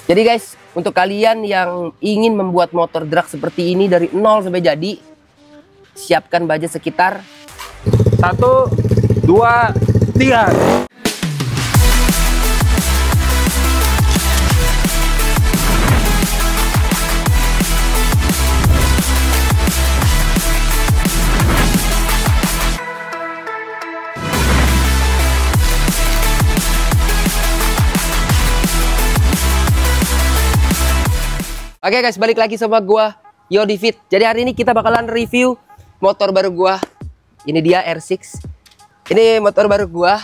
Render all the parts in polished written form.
Jadi guys, untuk kalian yang ingin membuat motor drag seperti ini dari nol sampai jadi, siapkan budget sekitar 1, 2, 3. Oke guys, balik lagi sama gua Yodifit. Jadi hari ini kita bakalan review motor baru gua. Ini dia R6. Ini motor baru gua.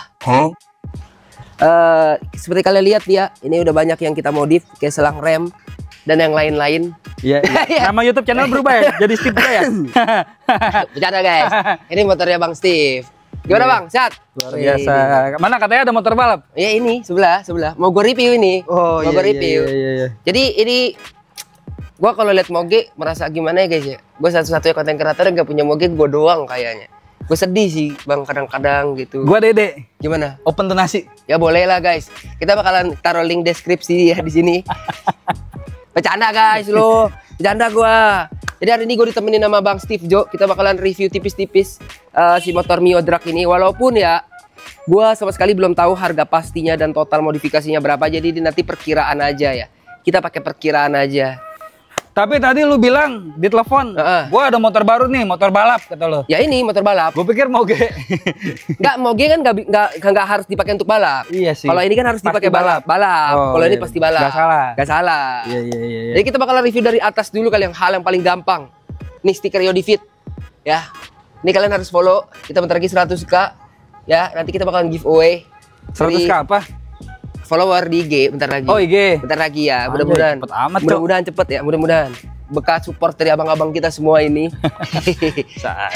Seperti kalian lihat dia, ini udah banyak yang kita modif, kayak selang rem dan yang lain-lain. Iya. Nama YouTube channel berubah ya? Jadi Steve ya? Bercanda guys. Ini motornya Bang Steve. Gimana Bang? Sehat? Luar biasa. Mana katanya ada motor balap? Ya ini sebelah. Mau gua review ini. Oh mau iya, gua review. Iya. Jadi ini gua kalau lihat moge merasa gimana ya guys ya. Gua satu-satunya konten kreator yang gak punya moge, gua doang kayaknya. Gue sedih sih Bang kadang-kadang gitu. Gua Dede. Gimana? Open donasi. Ya boleh lah guys. Kita bakalan taruh link deskripsi ya di sini. Bercanda guys lo. Bercanda gua. Jadi hari ini gue ditemenin sama Bang Steve Jo. Kita bakalan review tipis-tipis si motor Mio Drag ini. Walaupun ya gua sama sekali belum tahu harga pastinya dan total modifikasinya berapa. Jadi nanti perkiraan aja ya. Kita pakai perkiraan aja. Tapi tadi lu bilang di telepon, gua ada motor baru nih, motor balap kata lu. Ya ini motor balap. Gue pikir moge. Nggak, moge kan nggak harus dipakai untuk balap. Iya sih. Kalau ini kan harus dipakai balap. Oh, kalau iya. ini pasti balap. Gak salah. Iya. Iya. Jadi kita bakalan review dari atas dulu kali, yang hal yang paling gampang. Nih stiker Yodifit. Ya. Ini kalian harus follow. Kita bentar lagi 100k. Ya, nanti kita bakalan giveaway. 100k apa? Follower di IG bentar lagi. Oh IG. Bentar lagi ya. Mudah-mudahan. Cepet amat, mudah-mudahan cepet ya. Mudah-mudahan. Bekas support dari abang-abang kita semua ini. Saja.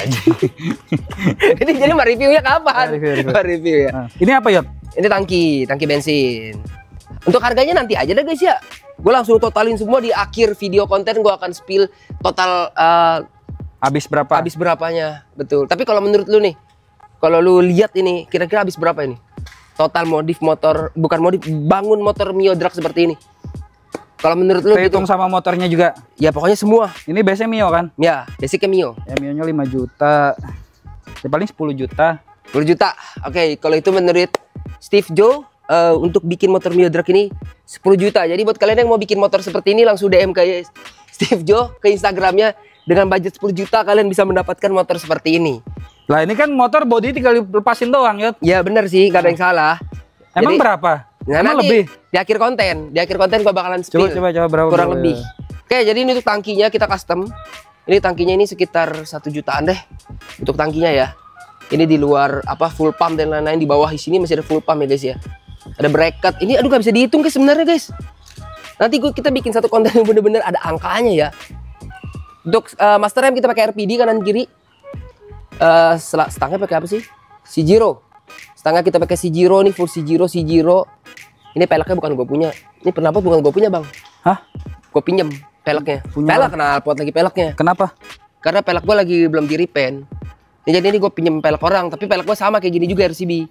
Jadi mau reviewnya kapan? Review ya. Ini apa Yot? Ini tangki bensin. Untuk harganya nanti aja deh guys ya. Gue langsung totalin semua di akhir video konten. Gue akan spill total habis berapa? Habis berapanya, betul. Tapi kalau menurut lu nih, kalau lu lihat ini kira-kira habis berapa ini? Total modif motor, bukan modif, bangun motor Mio Drag seperti ini. Kalau menurut lu hitung gitu, sama motornya juga? Ya pokoknya semua. Ini biasanya Mio kan? Ya, basicnya Mio. Ya Mio-nya 5 juta. Ya paling 10 juta. 10 juta. Oke, kalau itu menurut Steve Jo, untuk bikin motor Mio Drag ini 10 juta. Jadi buat kalian yang mau bikin motor seperti ini, langsung DM ke Steve Jo ke Instagramnya. Dengan budget 10 juta kalian bisa mendapatkan motor seperti ini. Lah ini kan motor body tinggal lepasin doang Yot. Ya bener sih, gak ada yang salah. Emang jadi, berapa? Nah, emang nanti lebih? Di akhir konten gua bakalan spill. Coba berapa? Kurang lebih. Oke, jadi ini untuk tangkinya kita custom. Ini tangkinya ini sekitar 1 jutaan deh untuk tangkinya ya. Ini di luar apa full pump dan lain-lain, di bawah di sini masih ada full pump ya guys ya. Ada bracket. Ini aduh gak bisa dihitung guys sebenarnya guys. Nanti kita bikin satu konten yang bener-bener ada angkanya ya. Untuk master rem kita pakai RPD kanan kiri. Stangnya pakai apa sih? Shijiro. Stangnya kita pakai Shijiro nih, full Shijiro. Ini peleknya bukan gue punya. Ini knalpot bukan gue punya bang. Hah? Gue pinjem peleknya. Pelek knalpot lagi peleknya. Kenapa? Karena pelek gue lagi belum di repaint. Jadi ini gue pinjem pelek orang, tapi pelek gue sama kayak gini juga RCB.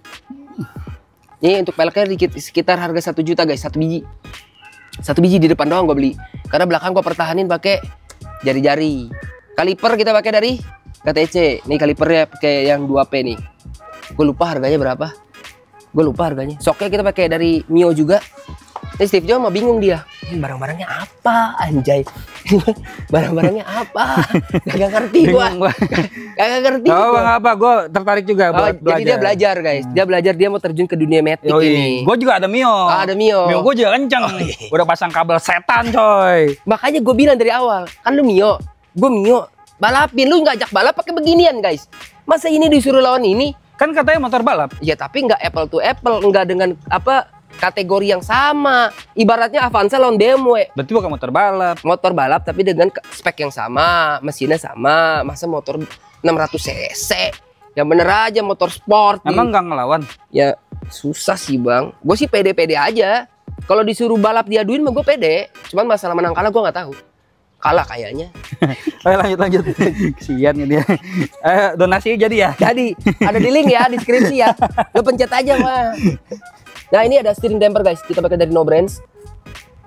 Ini untuk peleknya sekitar harga 1 juta guys, 1 biji. 1 biji di depan doang gue beli. Karena belakang gue pertahanin pakai jari-jari. Kaliper kita pakai dari KTC. Nih kalipernya pakai yang 2P nih. Gue lupa harganya berapa. Soknya kita pakai dari Mio juga. Ini Steve Jo mah bingung dia. Ini barang-barangnya apa anjay? Barang-barangnya apa? Gak ngerti gua. Gak ngerti. Oh, bang apa? Gue tertarik juga buat belajar. Jadi dia belajar guys. Dia mau terjun ke dunia matic ini. Gue juga ada Mio. Ada Mio. Mio gue juga kenceng. Udah pasang kabel setan coy. Makanya gue bilang dari awal, kan lu Mio, gue Mio. Balapin, lu ngajak balap pakai beginian guys. Masa ini disuruh lawan ini? Kan katanya motor balap. Ya tapi nggak apple to apple, nggak dengan apa kategori yang sama. Ibaratnya Avanza lawan BMW. Berarti bukan motor balap. Motor balap tapi dengan spek yang sama, mesinnya sama. Masa motor 600 cc? Yang bener aja motor sport. Emang nggak ngelawan? Ya susah sih bang. Gue sih pede-pede aja. Kalau disuruh balap diaduin mah gue pede. Cuman masalah menang kalah gue nggak tahu. Kalah kayaknya. Ayo lanjut. Kesian dia. Donasi jadi ya? Jadi ada di link ya, deskripsi ya. Lo pencet aja mah. Nah ini ada steering damper guys. Kita pakai dari No Brands.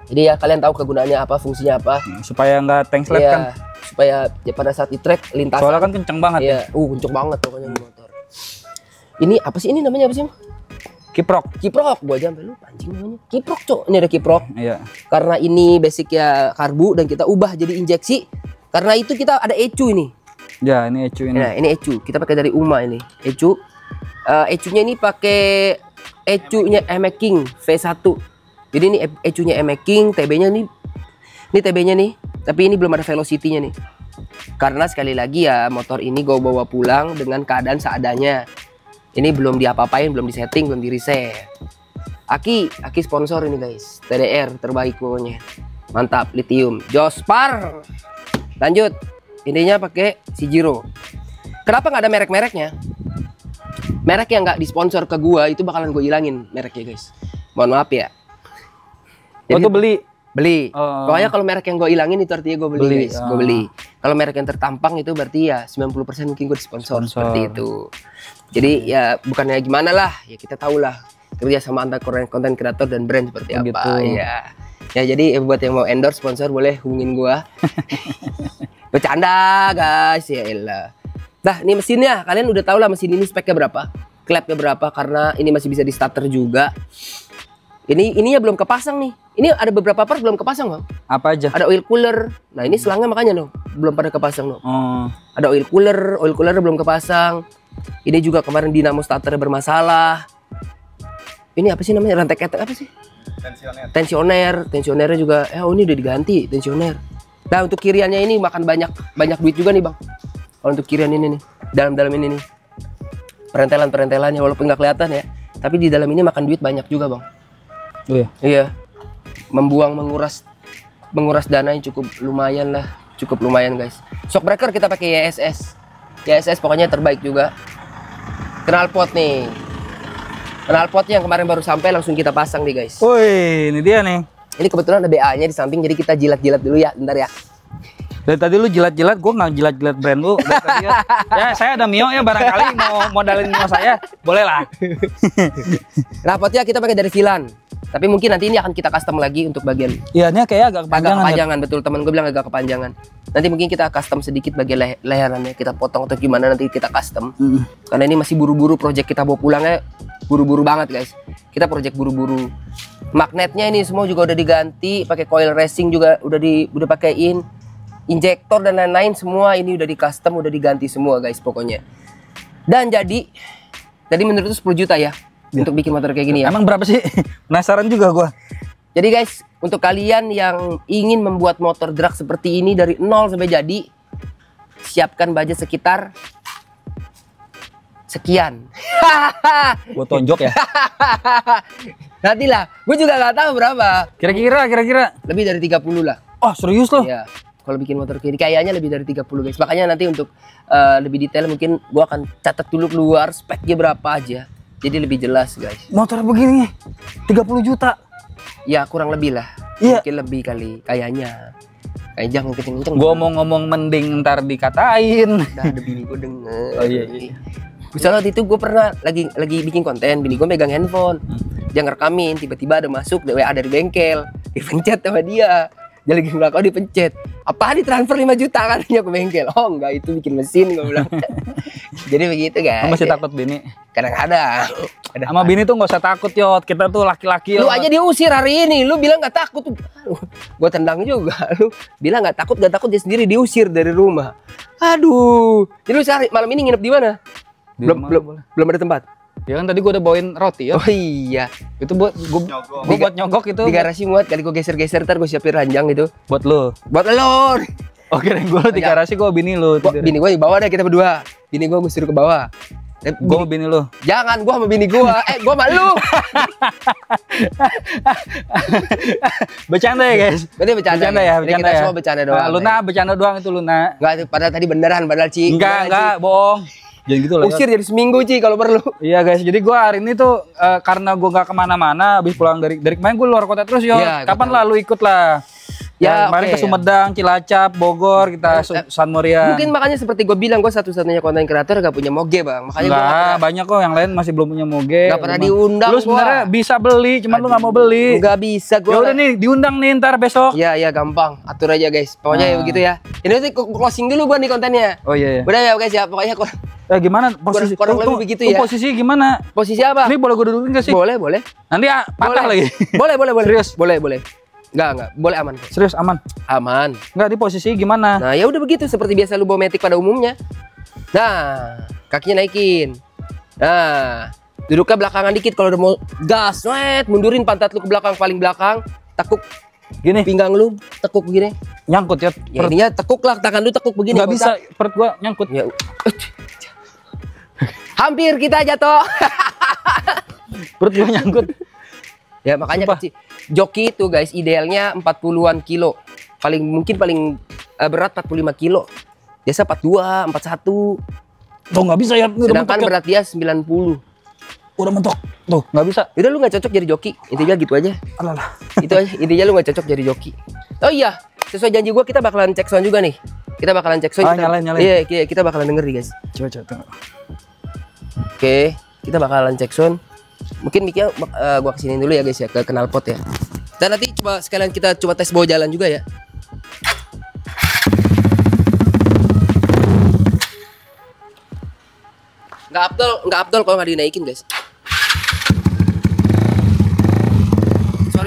Jadi ya kalian tahu kegunaannya apa, fungsinya apa. Supaya nggak tengslet kan. Supaya ya pada saat di track lintasan. Soalnya kan kenceng banget ya. Kenceng banget pokoknya di motor. Ini apa sih, ini namanya apa sih? Kiprok. Gua aja sampai lupa anjing namanya. Kiprok, Cok. Ini ada kiprok. Iya. Karena ini basic ya karbu dan kita ubah jadi injeksi. Karena itu kita ada ecu ini. Ya, ini ecu ini. Nah, ini ecu. Kita pakai dari UMA ini. Ecu. Ecunya ini pakai ecunya Eme King V1. Jadi ini ecunya Eme King, TB-nya nih. Ini TB-nya nih, tapi ini belum ada velocity-nya nih. Karena sekali lagi ya motor ini gue bawa pulang dengan keadaan seadanya. Ini belum diapa-apain, belum disetting, belum di-reset. Aki sponsor ini guys. TDR terbaik pokoknya. Mantap, lithium. Jospar. Lanjut. Intinya pakai Shijiro. Kenapa nggak ada merek-mereknya? Merek yang nggak disponsor ke gua itu bakalan gue hilangin mereknya guys. Mohon maaf ya. Jadi, tuh beli. Pokoknya kalau merek yang gue hilangin itu artinya gue beli guys. Gue beli. Kalau merek yang tertampang itu berarti ya 90% mungkin gue disponsor. Seperti itu. Jadi ya bukannya gimana lah, ya kita tahu lah kerja sama antara konten kreator dan brand seperti apa. Gitu. Ya jadi buat yang mau endorse sponsor boleh hubungin gua. Bercanda guys, ya elah. Nah ini mesinnya, kalian udah tahu lah mesin ini speknya berapa, klepnya berapa, karena ini masih bisa di starter juga. Ininya belum kepasang nih. Ini ada beberapa part belum kepasang Bang. Apa aja? Ada oil cooler. Nah ini selangnya makanya no belum pada kepasang no. Ada oil cooler belum kepasang. Ini juga kemarin dinamo starternya bermasalah. Ini apa sih namanya, rantai ketek apa sih? Tensionernya juga. Oh ini udah diganti tensioner. Nah untuk kiriannya ini makan banyak duit juga nih Bang. Kalau untuk kirian ini nih, dalam ini nih, perentelannya walaupun nggak kelihatan ya, tapi di dalam ini makan duit banyak juga Bang. Oh iya. Iya. Menguras dana yang cukup lumayan guys. Shockbreaker kita pakai YSS. YSS pokoknya terbaik juga. Knalpot nih. Knalpotnya yang kemarin baru sampai langsung kita pasang nih guys. Woi, ini dia nih. Ini kebetulan ada BA-nya di samping, jadi kita jilat-jilat dulu ya, bentar ya. Dari tadi lu jilat-jilat, gue nggak jilat-jilat brand lu. Ya saya ada Mio ya, barangkali mau modalin Mio saya, boleh lah. Knalpotnya kita pakai dari Vilan. Tapi mungkin nanti ini akan kita custom lagi untuk bagian. Iya, ini kayak agak kepanjangan. Betul, teman gue bilang agak kepanjangan. Nanti mungkin kita custom sedikit bagian leherannya, kita potong atau gimana nanti kita custom. Karena ini masih buru-buru, project kita bawa pulangnya buru-buru banget guys. Kita project buru-buru. Magnetnya ini semua juga udah diganti, pakai coil racing juga udah pakaiin. Injektor dan lain-lain semua ini udah di custom, udah diganti semua guys pokoknya. Dan jadi tadi menurut itu 10 juta ya. Untuk bikin motor kayak gini ya. Emang berapa sih? Penasaran juga gua. Jadi guys, untuk kalian yang ingin membuat motor drag seperti ini dari nol sampai jadi, siapkan budget sekitar sekian. Gua tonjok ya. Nantilah, gue juga nggak tahu berapa. Kira-kira lebih dari 30 lah. Oh, serius loh? Ya. Kalau bikin motor kayak gini kayaknya lebih dari 30 guys. Makanya nanti untuk lebih detail mungkin gua akan catat dulu keluar speknya berapa aja. Jadi lebih jelas guys. Motor begini 30 juta. Ya kurang lebih lah. Iya. Mungkin lebih kali kayaknya. Kayak jangan kenceng-kenceng. Gua mau ngomong mending ntar dikatain. Udah ada bini gua denger. Oh iya. Misalnya waktu itu gue pernah lagi bikin konten, bini gue megang handphone. Dia ngerekamin, tiba-tiba ada masuk WA dari bengkel. Dipencet sama dia. Dia lagi ngelakau dipencet. Apa ditransfer 5 juta katanya ke bengkel. Oh enggak, itu bikin mesin gue bilang. Jadi begitu guys. Masih takut bini? Kadang-kadang. Sama bini tuh nggak usah takut Yot. Kita tuh laki-laki. Lu aja diusir hari ini. Lu bilang nggak takut. Gue tendang juga. Lu bilang nggak takut dia sendiri diusir dari rumah. Aduh. Jadi lu sehari malam ini nginep di mana? Belum ada tempat. Ya kan tadi gue udah bawain roti ya. Oh iya. Itu buat gue buat nyogok itu. Di garasi muat kali gue geser-geser ntar gue siapin ranjang itu. Buat lo. Buat lo. Oke, gue di garasi, gue bini lo. Bini gue di bawah deh, kita berdua. Bini gue suruh ke bawah. Gue sama bini lo. Jangan, gue sama bini gue. Gue sama lu. Bercanda ya guys. Berarti bercanda ya. Bercanda kita ya. semua bercanda doang. Luna bercanda doang itu Luna. Enggak, padahal tadi beneran, padahal Ci. Enggak, bohong. Jangan gitu lah. Usir jadi seminggu Ci kalau perlu. Iya guys, jadi gue hari ini tuh karena gue nggak kemana-mana, habis pulang dari kemarin gue luar kota terus yo. Ya, kapan lah lu ikut lah? Ya, kemarin oke, ke Sumedang, Cilacap, Bogor, kita San Moria. Mungkin makanya seperti gue bilang, gue satu-satunya konten kreator gak punya moge bang. Makanya gue Enggak, banyak kok yang lain masih belum punya moge. gak pernah diundang. Lu sebenarnya bisa beli, cuman lu nggak mau beli. Gak bisa gue. Ya udah nih, diundang nih ntar besok. Ya gampang, atur aja guys. Pokoknya ya begitu ya. Ini nanti closing dulu gue nih kontennya. Oh iya. Udah ya guys ya, pokoknya Gimana posisi? kurang lebih begitu ya. Posisi gimana? Posisi apa? Ini boleh gue dudukin gak sih? Boleh. Nanti patah lagi. Boleh. Serius? Boleh. Enggak. Boleh aman. Serius aman? Aman. Enggak, di posisi gimana? Nah, ya udah begitu seperti biasa lu bawa matic pada umumnya. Nah, kakinya naikin. Nah, duduknya belakangan dikit kalau udah mau gas, mundurin pantat lu ke belakang paling belakang, tekuk Gini, pinggang lu, tekuk begini. nyangkut ya. Ya ininya tekuk lah, tangan lu tekuk begini. Nggak bisa, perut gua nyangkut. Ya. Hampir kita jatuh. Perut gua nyangkut. Ya makanya Sumpah. kecil. Joki itu guys idealnya 40-an kilo. Paling berat 45 kilo. Biasa 42, 41. Tuh nggak bisa ya. Sedangkan berat dia 90. Udah mentok. Tuh nggak bisa. Udah lu nggak cocok jadi joki. Intinya gitu aja. Alah. Itu aja. Intinya lu nggak cocok jadi joki. Oh iya, sesuai janji gua kita bakalan cek sound juga nih. Kita bakalan cek sound. Nyalain. Iya, kita bakalan denger nih guys. Coba tengok. Oke, kita bakalan cek sound. Mungkin mic-nya gua kesinin dulu ya guys ya, ke knalpot ya. Dan nanti coba sekalian kita coba tes bawa jalan juga ya. Nggak abdol kalau nggak dinaikin guys. Sorry.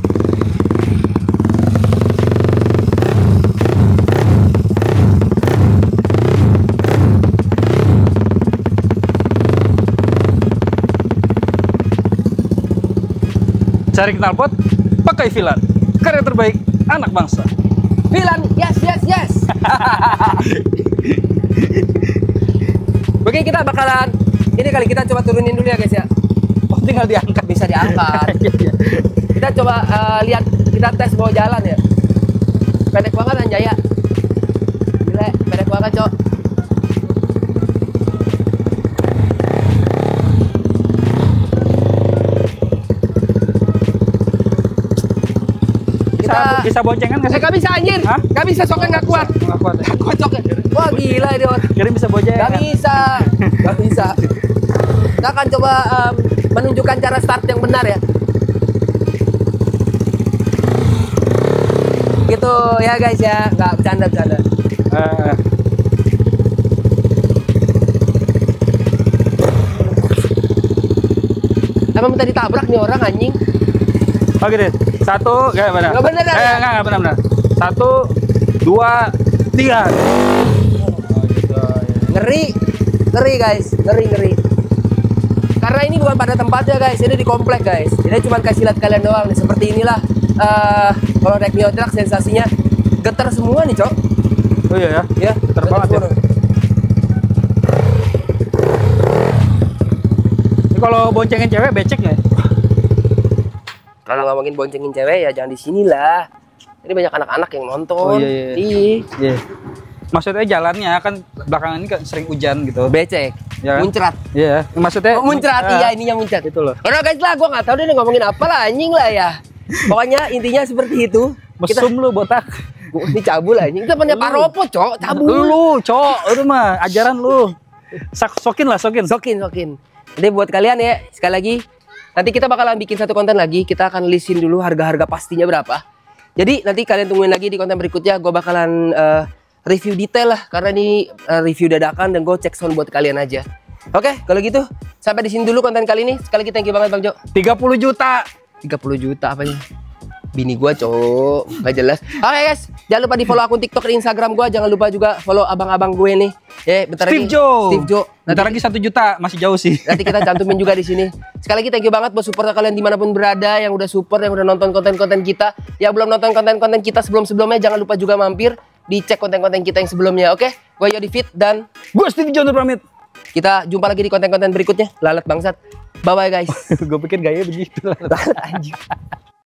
Cari knalpot, pakai Villan. Karya terbaik anak bangsa. Villan, yes. Oke, kita bakalan ini kali kita coba turunin dulu ya guys ya. Oh, tinggal diangkat. Bisa diangkat. Iya. Kita coba lihat, kita tes bawa jalan ya. Pendek banget Anjaya. Gila, pendek banget cok. Bisa boncengan nggak sih? Gak bisa anjir. Hah? Gak bisa, soknya gak kuat. Nggak kuat ya? Kocok. Wah gila ini orang. Kira bisa boncengan. Gak bisa. Kita akan coba menunjukkan cara start yang benar ya. Gitu ya guys ya, nggak bercanda. Emang minta ditabrak nih orang anjing. Oke deh. 1, nggak benar. Nggak benar, Nggak benar. 1, 2, 3. Ngeri guys, ngeri. Karena ini bukan pada tempatnya guys, ini di komplek guys. Ini cuma kasih lihat kalian doang nih. Seperti inilah kalau naik Mio Truck sensasinya getar semua nih cok. Oh iya ya? Ya, Getar banget ya. Ini kalau boncengin cewek becek nggak? Kalau ngomongin boncengin cewek ya jangan di sini lah. Ini banyak anak-anak yang nonton. Oh iya. Iya. Maksudnya jalannya kan belakangan ini kan sering hujan gitu. Becek. Ya kan? Muncrat. Iya. Maksudnya Muncrat iya ininya muncrat. Itu loh. Udah guys lah, gua nggak tahu deh ngomongin apa lah anjing lah ya. Pokoknya intinya seperti itu. Mesum lu botak. Ini cabul anjing. Kita punya paropo cok, cabul. Lu, cok, itu mah ajaran lu. Sokin. Jadi buat kalian ya, sekali lagi nanti kita bakalan bikin satu konten lagi. Kita akan listin dulu harga-harga pastinya berapa. Jadi nanti kalian tungguin lagi di konten berikutnya. Gue bakalan review detail lah, karena ini review dadakan dan gue cek sound buat kalian aja. Oke, kalau gitu sampai di sini dulu konten kali ini. Sekali lagi thank you banget Bang Jo. 30 juta. 30 juta apanya? Bini gua cowok, nggak jelas. Oke guys, jangan lupa di follow akun TikTok dan Instagram gua. Jangan lupa juga follow abang-abang gue nih. Bentar Steve lagi. Jo. Nanti Bentar lagi 1 juta, masih jauh sih. Nanti kita cantumin juga di sini. Sekali lagi thank you banget buat support kalian dimanapun berada, yang udah support, yang udah nonton konten-konten kita, yang belum nonton konten-konten kita sebelum-sebelumnya, jangan lupa juga mampir dicek konten-konten kita yang sebelumnya. Oke, gue Yodi Fit dan Gue Steve Jo pamit. kita jumpa lagi di konten-konten berikutnya. Lalat bangsat. Bye bye guys. Gue pikir gaya begitu. Lalat anjing.